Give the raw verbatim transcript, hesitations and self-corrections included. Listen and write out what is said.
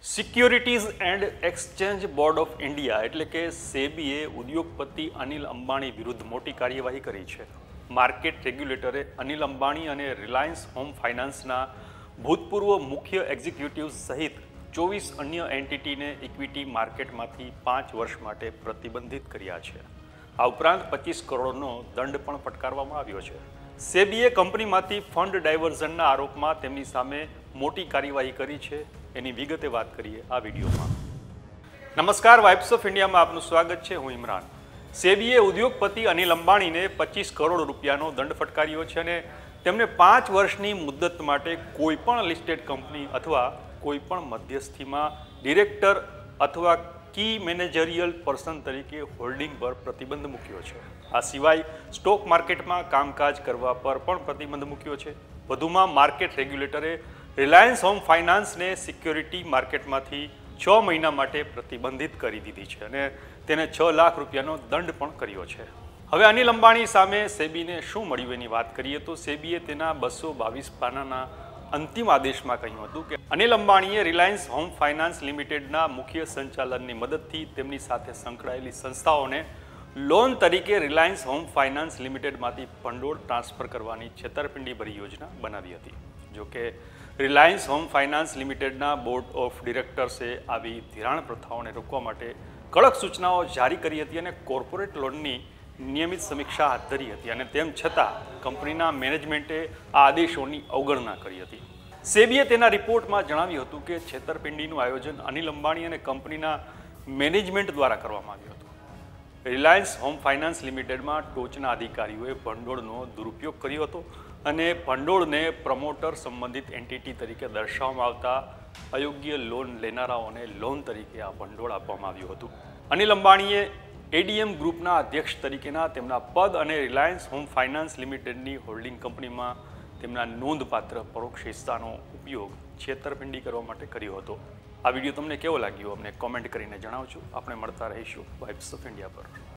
Securities and exchange board of India એટલે કે સેબીએ ઉદ્યોગપતિ અનિલ અંબાણી વિરુદ્ધ મોટી કાર્યવાહી કરી છે. માર્કેટ રેગ્યુલેટરે અનિલ અંબાણી અને રિલાયન્સ હોમ ફાઇનાન્સના ભૂતપૂર્વ મુખ્ય એક્ઝિક્યુટિવ્સ સહિત ચોવીસ અન્ય એન્ટિટીને ઇક્વિટી માર્કેટમાંથી પાંચ વર્ષ માટે પ્રતિબંધિત કર્યા છે. આ ઉપરાંત પચીસ કરોડનો દંડ પણ ફટકારવામાં આવ્યો છે. સેબીએ કંપનીમાંથી ફંડ ડાયવર્ઝનના આરોપમાં તેમની સામે મોટી કાર્યવાહી કરી છે. એની વિગતે વાત કરીએ આ વિડીયોમાં. નમસ્કાર, વાઇબ્સ ઓફ ઇન્ડિયામાં આપનું સ્વાગત છે. હું ઇમરાન. સેબીએ ઉદ્યોગપતિ અનિલ અંબાણીને પચીસ કરોડ રૂપિયાનો દંડ ફટકાર્યો છે અને તેમને પાંચ વર્ષની મુદ્દત માટે કોઈ પણ લિસ્ટેડ કંપની અથવા કોઈ પણ મધ્યસ્થીમાં ડિરેક્ટર અથવા કી મેનેજરિયલ પર્સન તરીકે હોલ્ડિંગ પર પ્રતિબંધ મૂક્યો છે. આ સિવાય સ્ટોક માર્કેટમાં કામકાજ કરવા પર પણ પ્રતિબંધ મૂક્યો છે. વધુમાં માર્કેટ રેગ્યુલેટરે રિલાયન્સ હોમ ફાઇનાન્સને સિક્યોરિટી માર્કેટમાંથી છ મહિના માટે પ્રતિબંધિત કરી દીધી છે અને તેને છ લાખ રૂપિયાનો દંડ પણ કર્યો છે. હવે અનિલ અંબાણી સામે સેબીને શું મળ્યું એની વાત કરીએ તો સેબીએ તેના બસો બાવીસ પાનાના અંતિમ આદેશમાં કહ્યું હતું કે અનિલ અંબાણીએ રિલાયન્સ હોમ ફાઇનાન્સ લિમિટેડના મુખ્ય સંચાલનની મદદથી તેમની સાથે સંકળાયેલી સંસ્થાઓને લોન તરીકે રિલાયન્સ હોમ ફાઇનાન્સ લિમિટેડમાંથી ભંડોળ ટ્રાન્સફર કરવાની છેતરપિંડીભરી યોજના બનાવી હતી. જોકે રિલાયન્સ હોમ ફાઇનાન્સ લિમિટેડના બોર્ડ ઓફ ડિરેક્ટર્સે આવી ધિરાણ પ્રથાઓને રોકવા માટે કડક સૂચનાઓ જારી કરી હતી અને કોર્પોરેટ લોનની નિયમિત સમીક્ષા હાથ ધરી હતી અને તેમ છતાં કંપનીના મેનેજમેન્ટે આ આદેશોની અવગણના કરી હતી. સેબીએ તેના રિપોર્ટમાં જણાવ્યું હતું કે છેતરપિંડીનું આયોજન અનિલ અંબાણી અને કંપનીના મેનેજમેન્ટ દ્વારા કરવામાં આવ્યું હતું. રિલાયન્સ હોમ ફાઇનાન્સ લિમિટેડમાં ટોચના અધિકારીઓએ ભંડોળનો દુરુપયોગ કર્યો હતો અને ભંડોળને પ્રમોટર સંબંધિત એન્ટિટી તરીકે દર્શાવવામાં આવતા અયોગ્ય લોન લેનારાઓને લોન તરીકે આ ભંડોળ આપવામાં આવ્યું હતું. અનિલ અંબાણીએ એડીએમ ગ્રુપના અધ્યક્ષ તરીકેના તેમના પદ અને રિલાયન્સ હોમ ફાઇનાન્સ લિમિટેડની હોલ્ડિંગ કંપનીમાં તેમના નોંધપાત્ર પરોક્ષ હિસ્સાનો ઉપયોગ છેતરપિંડી કરવા માટે કર્યો હતો. આ વિડીયો તમને કેવો લાગ્યો અમને કોમેન્ટ કરીને જણાવજો. આપણે મળતા રહીશું વાઇબ્સ ઓફ ઇન્ડિયા પર.